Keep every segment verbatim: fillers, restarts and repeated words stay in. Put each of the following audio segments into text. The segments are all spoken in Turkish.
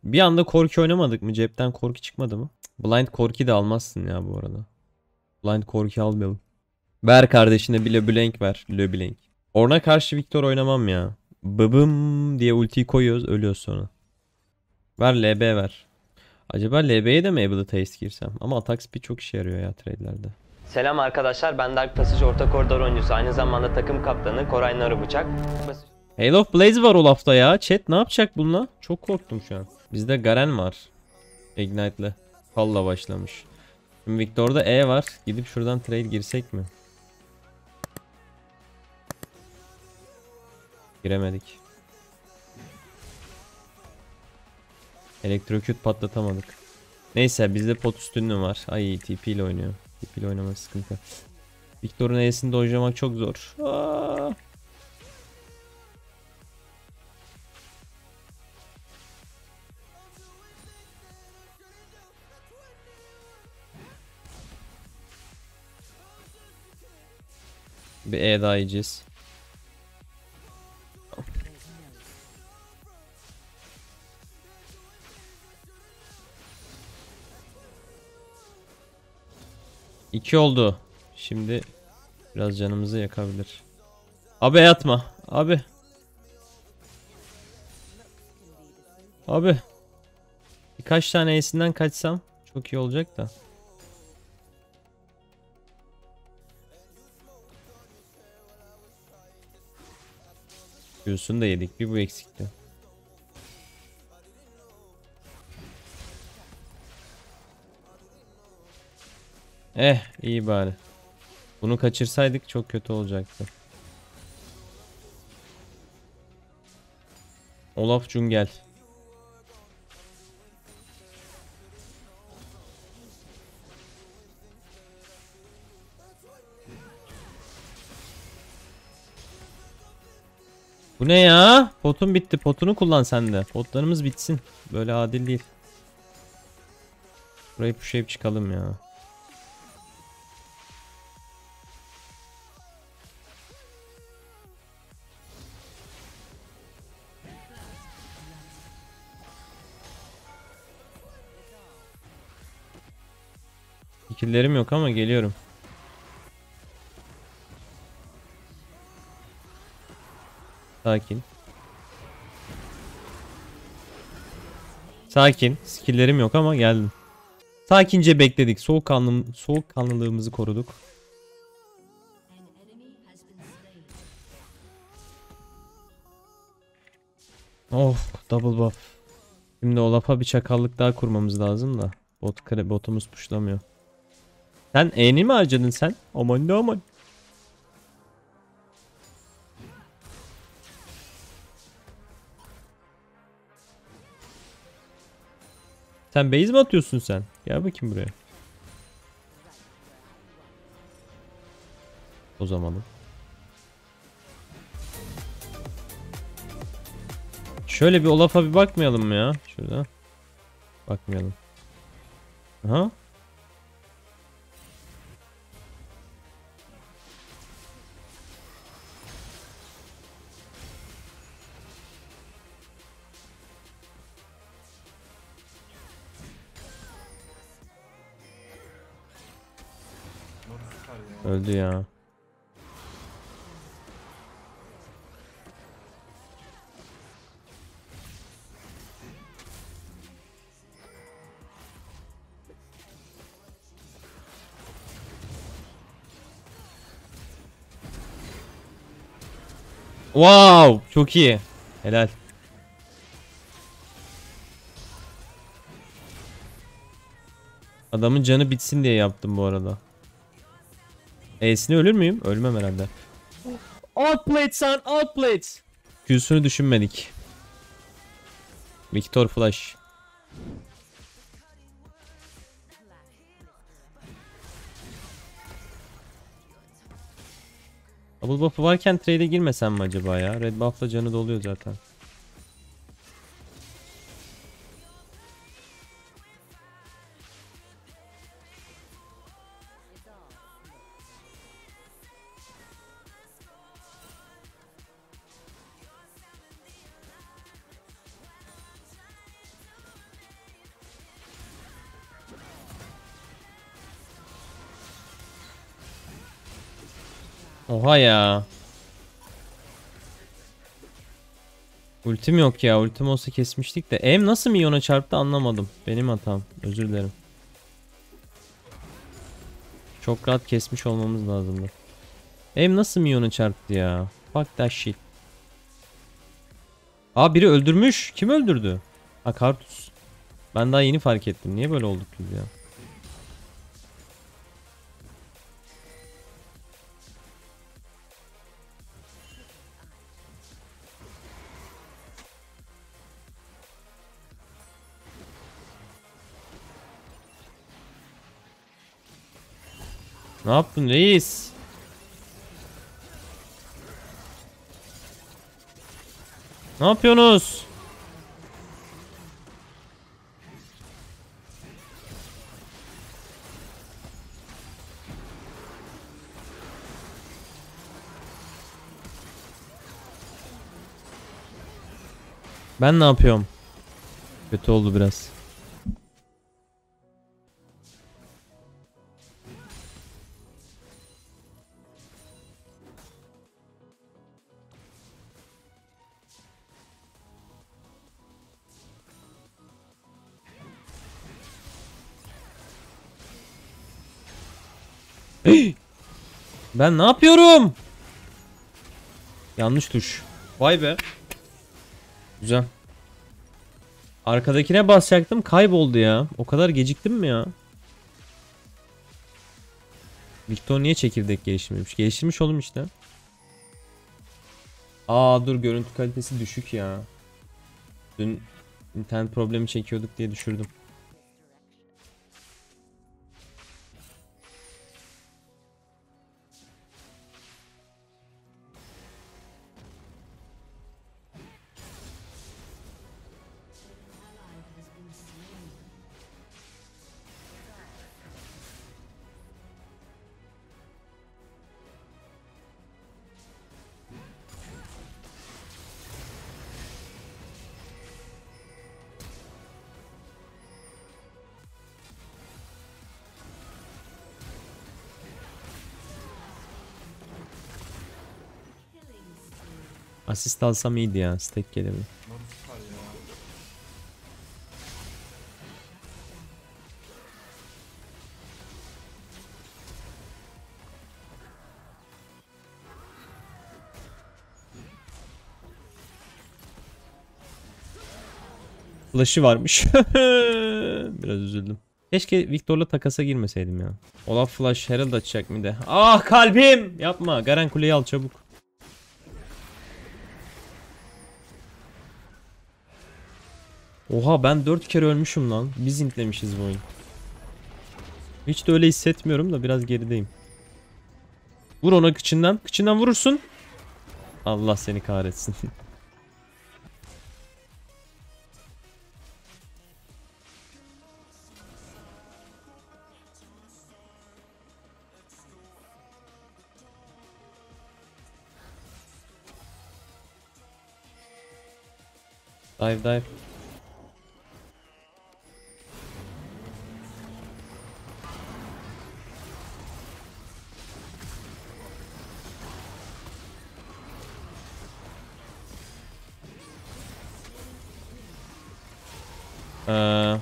Bir anda Corki oynamadık mı? Cepten Corki çıkmadı mı? Blind Corki de almazsın ya bu arada. Blind Corki almayalım. Ver kardeşine bir LeBlanc ver. LeBlanc. Orna karşı Victor oynamam ya. Bıbım diye ultiyi koyuyoruz, ölüyoruz sonra. Ver L B ver. Acaba L B'ye de mi Ability Haste girsem? Ama atak speed çok işe yarıyor ya trade'lerde. Selam arkadaşlar, ben Dark Passage orta koridor oyuncusu, aynı zamanda takım kaptanı Koray Narıbıçak. Hail of Blaze var Olaf'ta ya. Chat ne yapacak bununla? Çok korktum şu an. Bizde Garen var. Ignite'le. Falla başlamış. Şimdi Victor'da E var. Gidip şuradan trade girsek mi? Giremedik. Elektroküt patlatamadık. Neyse bizde pot üstünlüğü var. Ay T P ile oynuyor. T P ile oynamak sıkıntı. Victor'un E'sini dojlamak çok zor. Aa! Bir E daha yiyeceğiz. İki oldu. Şimdi biraz canımızı yakabilir. Abi yatma. Abi. Abi. Birkaç tane E'sinden kaçsam çok iyi olacak da. Q'sunu da yedik. Bir bu eksikti. Eh iyi bari. Bunu kaçırsaydık çok kötü olacaktı. Olaf Cungel. Bu ne ya? Potun bitti. Potunu kullan sen de. Potlarımız bitsin. Böyle adil değil. Burayı pushlayıp çıkalım ya. Skill'lerim yok ama geliyorum. Sakin. Sakin. Skill'lerim yok ama geldim. Sakince bekledik. Soğukkanlı, soğukkanlılığımızı koruduk. Of, double buff. Şimdi Olaf'a bir çakallık daha kurmamız lazım da. Bot kare, botumuz puşlamıyor. Sen E'ni mi harcadın sen? Aman ne aman. Sen base mi atıyorsun sen? Gel bakayım buraya. O zamanı. Şöyle bir Olaf'a bir bakmayalım mı ya? Şurada. Bakmayalım. Aha. Öldü ya. Wow, çok iyi. Helal. Adamın canı bitsin diye yaptım bu arada. E'sini ölür müyüm? Ölmem herhalde. Outplayed son, outplayed. Q'sunu düşünmedik. Victor Flash. Double buff'ı varken trade'e girmesem mi acaba ya? Red buff'la canı doluyor zaten. Oha ya. Ultim yok ya. Ultim olsa kesmiştik de. Em nasıl milyona çarptı anlamadım. Benim hatam. Özür dilerim. Çok rahat kesmiş olmamız lazımdı. Em nasıl milyona çarptı ya? Fuck that shit. Aa biri öldürmüş. Kim öldürdü? Ha Kartus. Ben daha yeni fark ettim. Niye böyle olduk biz ya? Ne yaptın reis? Ne yapıyorsunuz? Ben ne yapıyorum? Kötü oldu biraz. Ben ne yapıyorum? Yanlış tuş. Vay be. Güzel. Arkadakine basacaktım, kayboldu ya. O kadar geciktim mi ya? Victor niye çekirdek geliştirmemiş? Geliştirmiş oğlum işte. Aa dur, görüntü kalitesi düşük ya. Dün internet problemi çekiyorduk diye düşürdüm. Asist alsam iyiydi ya. Stack gelirdi. Flash'ı varmış. Biraz üzüldüm. Keşke Victor'la takasa girmeseydim ya. Olaf Flash Herald açacak mı de. Ah kalbim! Yapma. Garen kuleyi al çabuk. Oha ben dört kere ölmüşüm lan. Biz intlemişiz bu oyun. Hiç de öyle hissetmiyorum da biraz gerideyim. Vur ona kıçından. Kıçından vurursun. Allah seni kahretsin. Dive dive. Ee,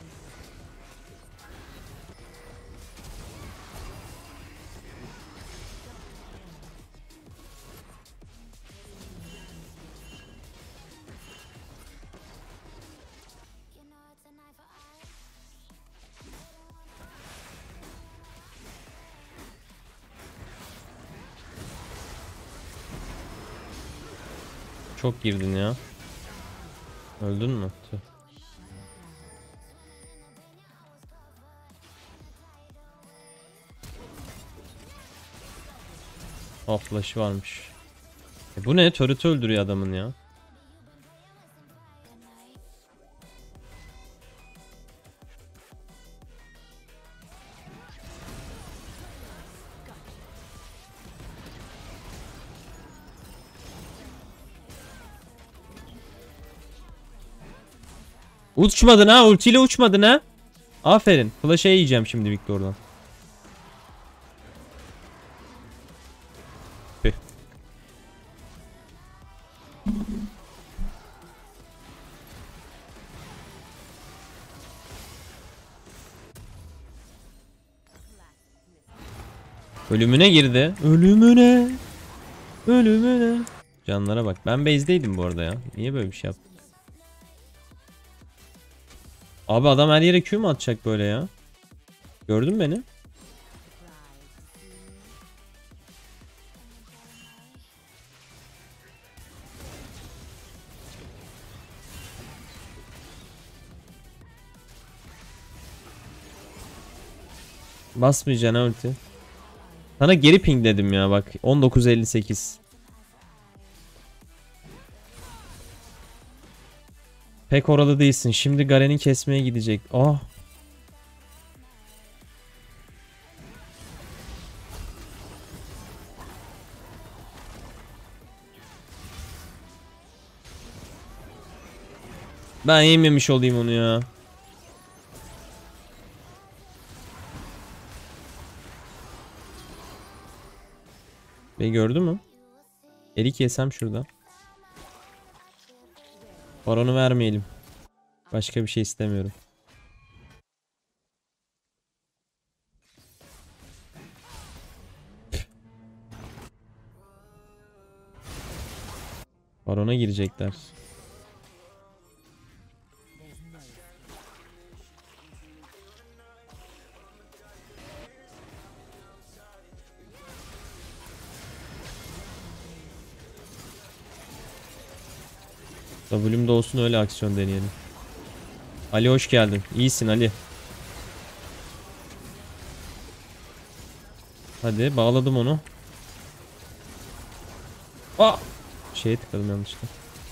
Çok girdin ya. Öldün mü? Tüh. Oh flash'ı varmış. E bu ne? Turret'ı öldürüyor adamın ya. Uçmadın ha, ultiyle uçmadın ha. Aferin. Flash'e yiyeceğim şimdi Victor'dan. Ölümüne girdi. Ölümüne. Ölümüne. Canlara bak. Ben base'deydim bu arada ya. Niye böyle bir şey yaptım? Abi adam her yere Q mu atacak böyle ya? Gördün mü beni? Basmayacaksın ha ulti. Sana geri ping dedim ya bak. on dokuz elli sekiz. Pek orada değilsin. Şimdi Garen'i kesmeye gidecek. Ah. Ben yememiş olayım onu ya. Beni gördü mü? Erik yesem şurada. Baronu vermeyelim. Başka bir şey istemiyorum. Barona girecekler. W'm de olsun öyle aksiyon deneyelim. Ali hoş geldin. İyisin Ali. Hadi bağladım onu. Aa! Şeye tıkladım yanlışlıkla.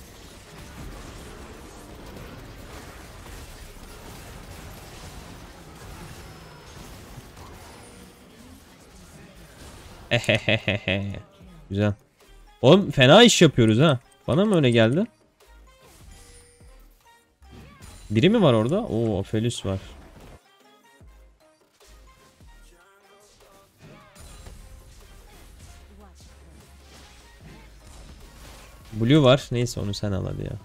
Ehehehehe. Güzel. Oğlum fena iş yapıyoruz ha. Bana mı öyle geldi? Biri mi var orada? Oo, Aphelios var. Blue var. Neyse onu sen al hadi ya.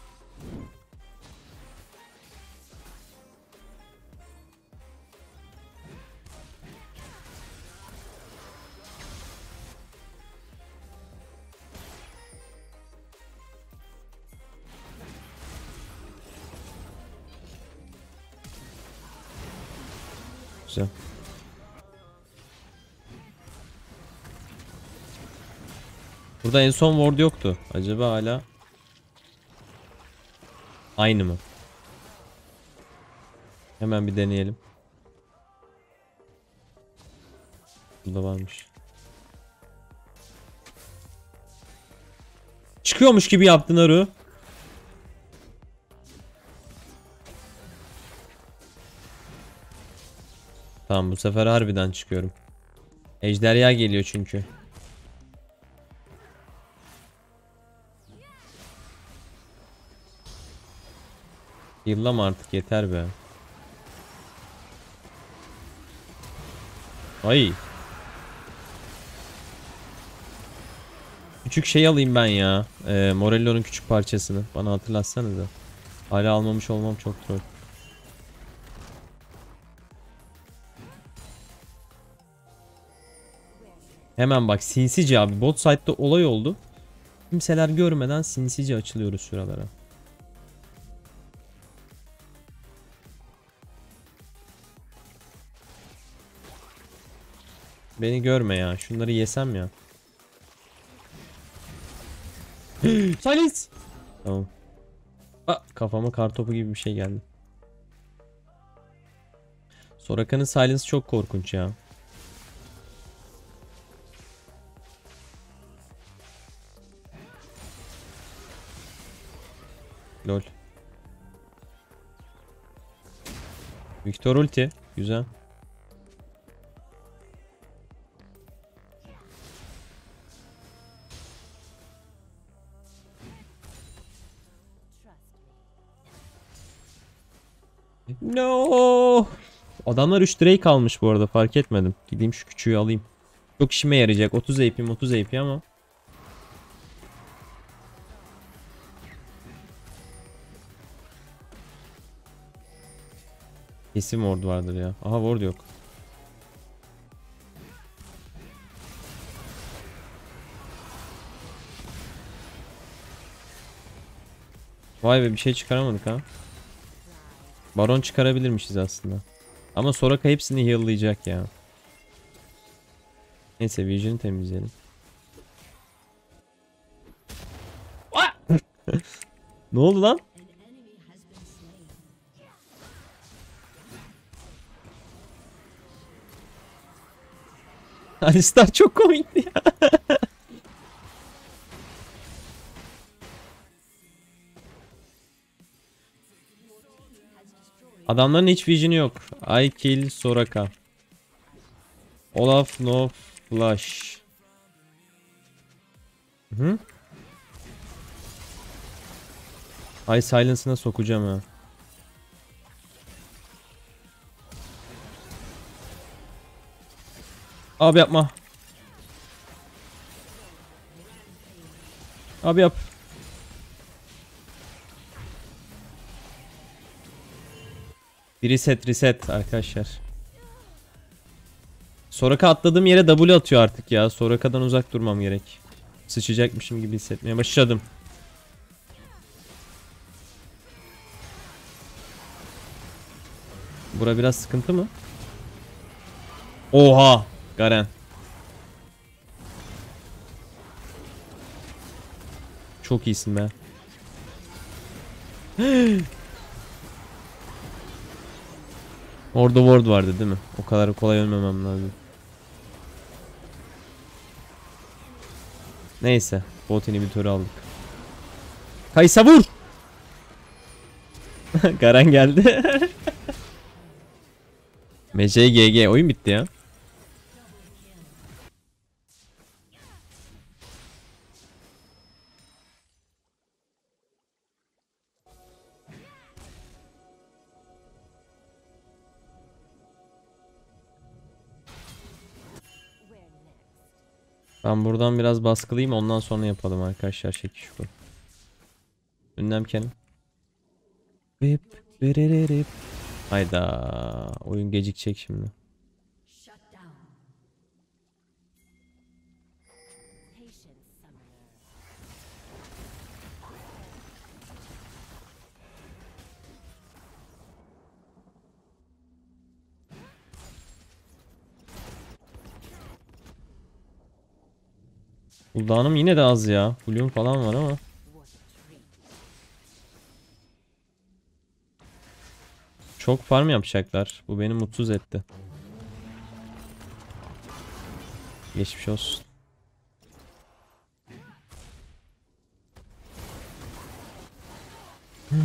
Güzel. Burada en son ward yoktu. Acaba hala aynı mı? Hemen bir deneyelim. Burada varmış. Çıkıyormuş gibi yaptın Aru. Tamam bu sefer harbiden çıkıyorum. Ejderha geliyor çünkü. Yıllama artık yeter be. Ay. Küçük şey alayım ben ya. Ee, Morello'nun küçük parçasını. Bana hatırlatsanıza. Hala almamış olmam çok troll. Hemen bak sinsice abi. Bot side'da olay oldu. Kimseler görmeden sinsice açılıyoruz şuralara. Beni görme ya. Şunları yesem ya. Silence. Tamam. Aa, kafama kartopu gibi bir şey geldi. Soraka'nın silence çok korkunç ya. Lol. Victor ulti. Güzel. No. Adamlar üç Drake almış bu arada fark etmedim. Gideyim şu küçüğü alayım. Çok işime yarayacak. otuz A P'm otuz A P ama. Kesin ward vardır ya. Aha ward yok. Vay be, bir şey çıkaramadık ha. Baron çıkarabilirmişiz aslında. Ama Soraka hepsini heal'layacak ya. Neyse, Vision'ı temizleyelim. Ne oldu lan? Alistar çok komikti ya. Adamların hiç vision'ı yok. I kill Soraka. Olaf no flash. Hı? Ay silence'ına sokacağım ha. Abi yapma. Abi yap. Bir reset reset arkadaşlar. Soraka atladığım yere W atıyor artık ya. Soraka'dan uzak durmam gerek. Sıçacakmışım gibi hissetmeye başladım. Bura biraz sıkıntı mı? Oha! Garen. Çok iyisin be. Orada ward vardı değil mi? O kadar kolay ölmemem lazım. Neyse. Bot inhibitörü aldık. Kaysa vur! Garen geldi. M C G G oyun bitti ya. Ben buradan biraz baskılayayım, ondan sonra yapalım arkadaşlar çekiş bu. Ünlem kenim. Bip birerip. Hayda, oyun gecikecek şimdi. Cooldown'um yine de az ya. Bloom falan var ama. Çok farm yapacaklar. Bu beni mutsuz etti. Geçmiş olsun. Hmm.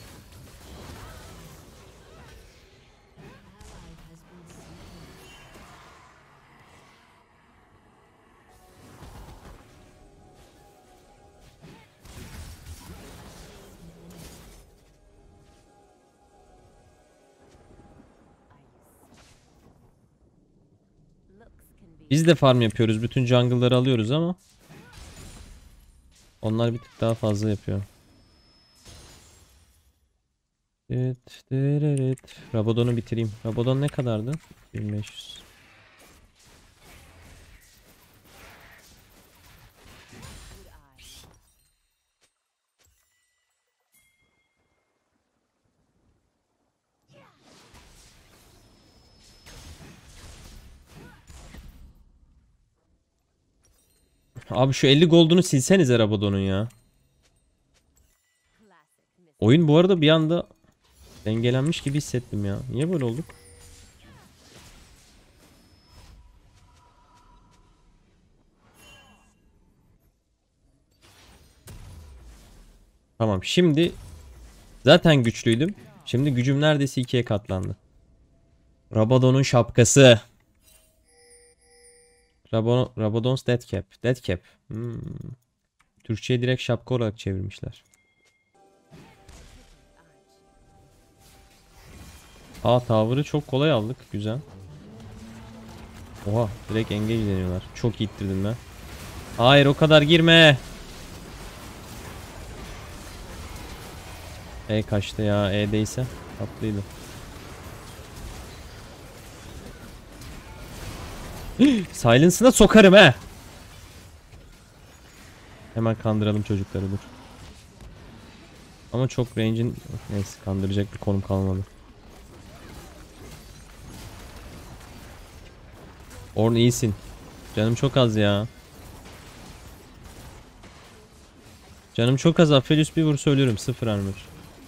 Biz de farm yapıyoruz. Bütün jungle'ları alıyoruz ama onlar bir tık daha fazla yapıyor. Evet, evet, evet. Rabadon'u bitireyim. Rabadon ne kadardı? bin beş yüz. Abi şu elli gold'unu silsenize Rabadon'un ya. Oyun bu arada bir anda dengelenmiş gibi hissettim ya. Niye böyle olduk? Tamam, şimdi zaten güçlüydüm. Şimdi gücüm neredeyse ikiye katlandı. Rabadon'un şapkası. Rabadon, Rabadon's Death Cap. Death Cap. Hmm. Türkçe'ye direkt şapka olarak çevirmişler. Aa, tower'ı çok kolay aldık. Güzel. Oha, direkt engage deniyorlar. Çok iyi ittirdim ben. Hayır, o kadar girme. E kaçtı ya. E'deyse tatlıydı. Silence'ına sokarım he. Hemen kandıralım çocukları, dur. Ama çok range'in neyse kandıracak bir konum kalmadı. Orn iyisin. Canım çok az ya. Canım çok az. Aphelios bir vursa ölürüm. Sıfır armor.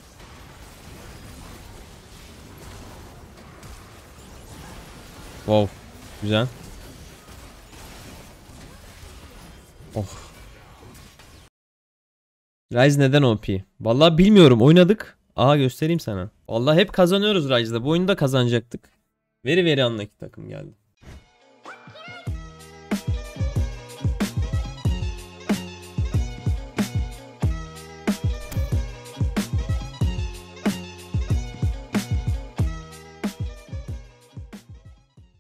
Wow. Güzel. Oh. Ryze neden O P? Vallahi bilmiyorum. Oynadık. Aha göstereyim sana. Vallahi hep kazanıyoruz Ryze'da. Bu oyunu da kazanacaktık. Veri veri anlaki takım geldi.